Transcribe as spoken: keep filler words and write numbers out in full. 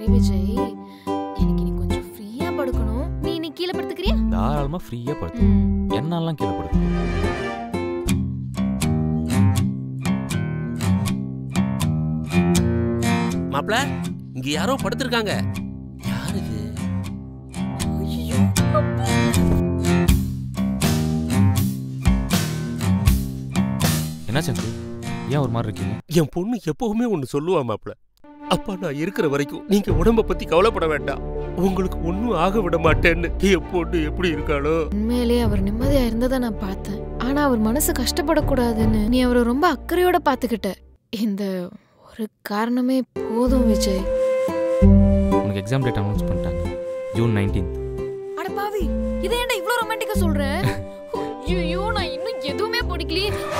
சரி விஜய், எனக்கு நீ கொஞ்சம் ஃப்ரீயா படுக்கணும். நீ நீ கீழே படுத்துக்கிறியா? தாராளமா ஃப்ரீயா படுத்து. என்னெல்லாம் கீழே படுத்து. மாப்ள, இங்க யாரோ படுத்திருக்காங்க. யாரு இது? ஐயோ, என்ன சந்து, ஏன் ஒரு மாதிரி இருக்கீங்க? என் பொண்ணு எப்பவுமே ஒண்ணு சொல்லுவா மாப்ள. அப்பா நான் இருக்கிற வரைக்கும் நீங்க உடம்ப பத்தி கவலைப்பட வேண்டாம், உங்களுக்கு ஒன்னும் ஆக விட மாட்டேன்னு. என் பொண்ணு எப்படி இருக்காளோ. உண்மையிலே அவர் நிம்மதியா இருந்ததை நான் பார்த்தேன். ஆனா அவர் மனசு கஷ்டப்படக்கூடாதுன்னு நீ அவரை ரொம்ப அக்கறையோட பாத்துக்கிட்ட. இந்த ஒரு காரணமே போதும் விஜய். உனக்கு எக்ஸாம் டேட் அனௌன்ஸ் பண்ணிட்டாங்க, ஜூன் நைன்டீன்த். அட பாவி, இதை ஏன்டா இவ்ளோ ரொமான்டிக்கா சொல்ற? ஐயோ, நான் இன்னும் எதுவுமே படிக்கலையே.